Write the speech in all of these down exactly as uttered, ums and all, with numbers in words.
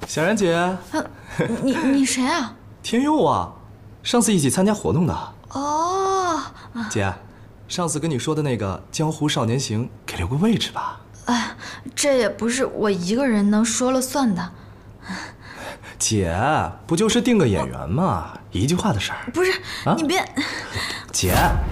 小然姐， 啊，你你谁啊？ 天佑啊，上次一起参加活动的。 哦， 姐，上次跟你说的那个《江湖少年行》，给留个位置吧。 哎，这也不是我一个人能说了算的。 姐，不就是定个演员吗？一句话的事儿。 不是， 啊、 你别。 姐。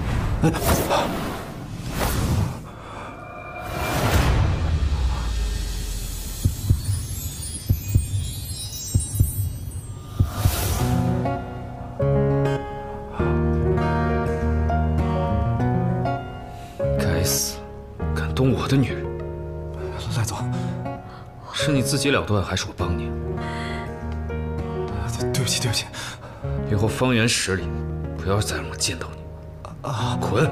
该死，敢动我的女人！ 赖总， 是你自己了断，还是我帮你？ 对不起，对不起。 以后方圆十里不要再让我见到你。啊！滚！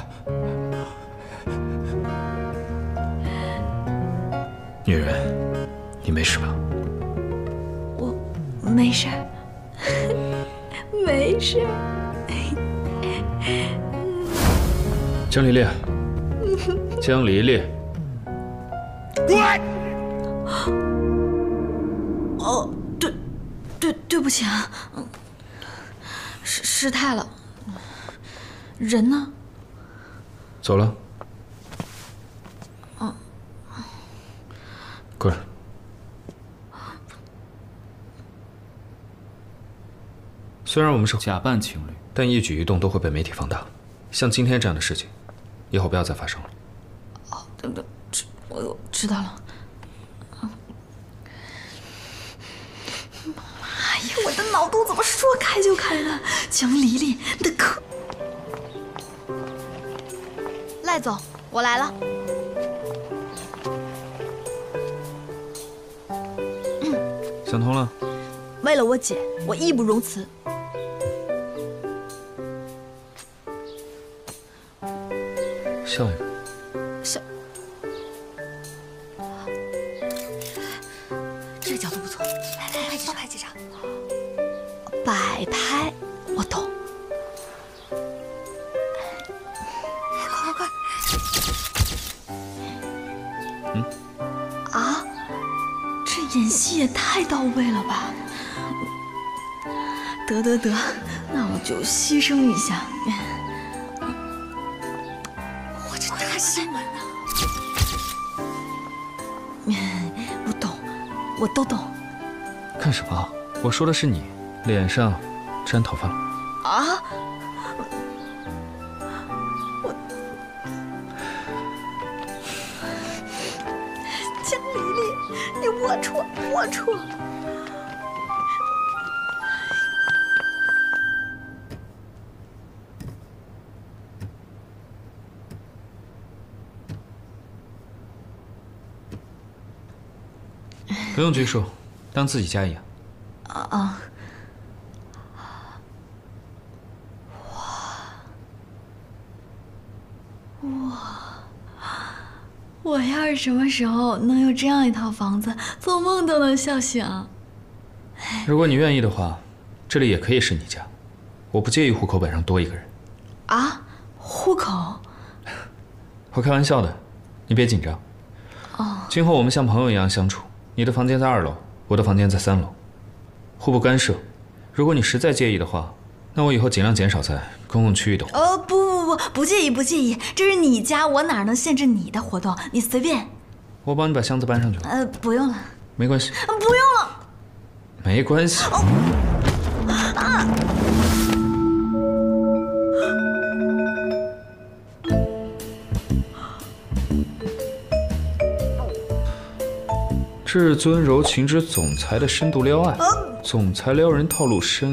女人，你没事吧？ 我没事，没事。 江离烈，江离烈。 滚！哦，对，对，对不起啊，嗯，失失态了。人呢？ 走了。 嗯。 滚。虽然我们是假扮情侣，但一举一动都会被媒体放大。像今天这样的事情，以后不要再发生了。 哦，对对，知我知道了。哎呀，我的脑洞怎么说开就开的？江离烈，你的可……赖总，我来了。 想通了？ 为了我姐，我义不容辞。 笑一个。 笑。这个角度不错，来来来，多拍几张。摆拍，我懂。快快快！ 嗯。 啊，这演戏也太到位了吧！得得得，那我就牺牲一下。我这大新闻啊！我懂，我都懂。 干什么？我说的是你，脸上沾头发了。 啊！我江离烈，你龌龊，龌龊！ 不用拘束，当自己家一样。 啊啊！哇哇！我要是什么时候能有这样一套房子，做梦都能笑醒。 如果你愿意的话，这里也可以是你家，我不介意户口本上多一个人。 啊？户口？ 我开玩笑的，你别紧张。 哦。 今后我们像朋友一样相处。你的房间在二楼，我的房间在三楼，互不干涉。如果你实在介意的话，那我以后尽量减少在公共区域的活动。 呃，不不不，不介意不介意，这是你家，我哪能限制你的活动？你随便。 我帮你把箱子搬上去了。 呃，不用了。 没关系。 不用了。 没关系。 哦。啊！ 至尊柔情之总裁的深度撩爱，总裁撩人套路深。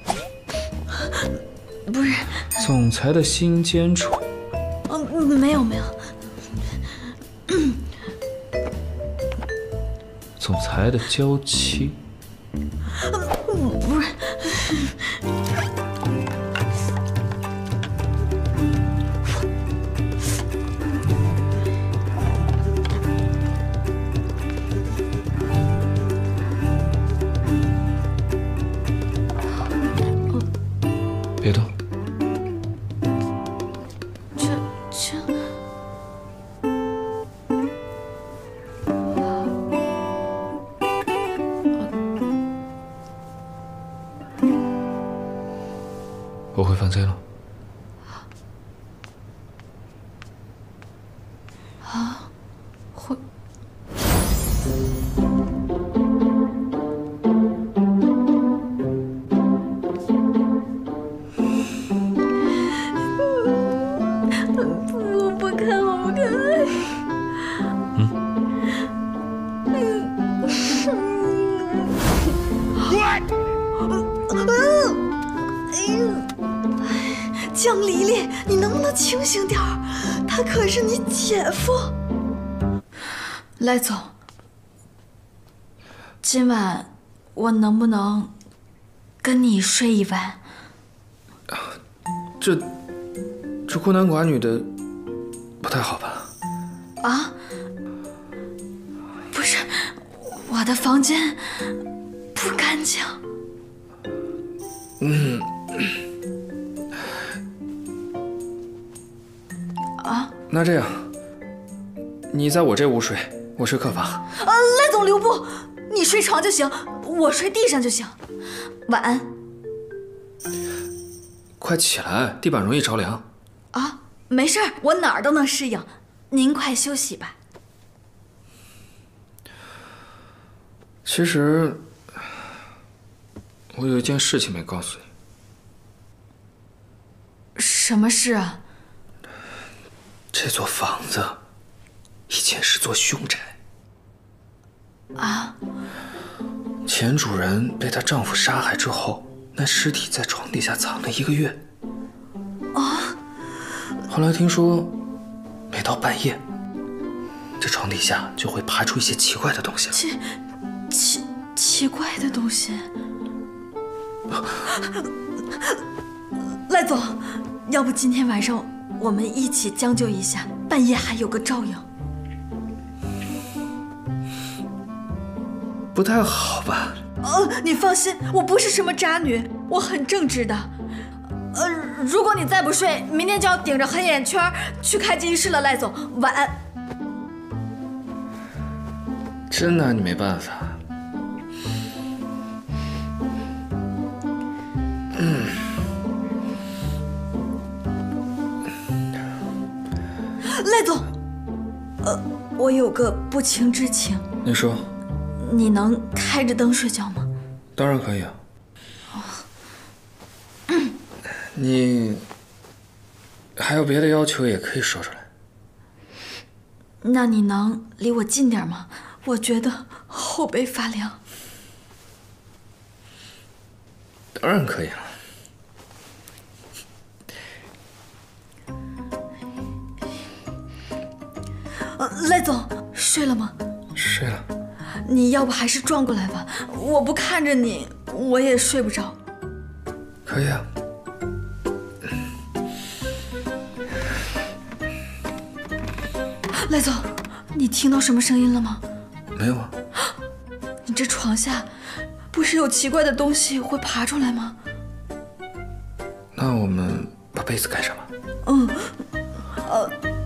不是。 总裁的心尖处。 嗯，没有没有。 总裁的娇妻。 不是。 别动。 这这， 啊，会。我不看，我不看。江离离，你能不能清醒点儿？他可是你姐夫。赖总，今晚我能不能跟你睡一晚？ 这这孤男寡女的，不太好吧？ 啊？不是，我的房间不干净。 嗯。 啊？ 那这样，你在我这屋睡，我睡客房。 啊，赖总留步，你睡床就行，我睡地上就行。晚安。 快起来，地板容易着凉。 啊，没事儿，我哪儿都能适应。您快休息吧。 其实，我有一件事情没告诉你。 什么事啊？ 这座房子以前是座凶宅。 啊？ 前主人被她丈夫杀害之后，那尸体在床底下藏了一个月。 啊？ 后来听说，每到半夜，这床底下就会爬出一些奇怪的东西。 奇奇奇怪的东西。赖总，要不今天晚上我们一起将就一下，半夜还有个照应。 不太好吧？ 呃，你放心，我不是什么渣女，我很正直的。呃，如果你再不睡，明天就要顶着黑眼圈去开机室了。赖总，晚安。 真拿你没办法。嗯。 赖总，呃，我有个不情之请。 你说。 你能开着灯睡觉吗？ 当然可以啊。你还有别的要求也可以说出来。 那你能离我近点吗？我觉得后背发凉。 当然可以了。 呃，赖总，睡了吗？ 睡了。 你要不还是转过来吧，我不看着你，我也睡不着。 可以啊。 赖总，你听到什么声音了吗？ 没有啊。 你这床下不是有奇怪的东西会爬出来吗？ 那我们把被子盖上吧。 嗯，呃。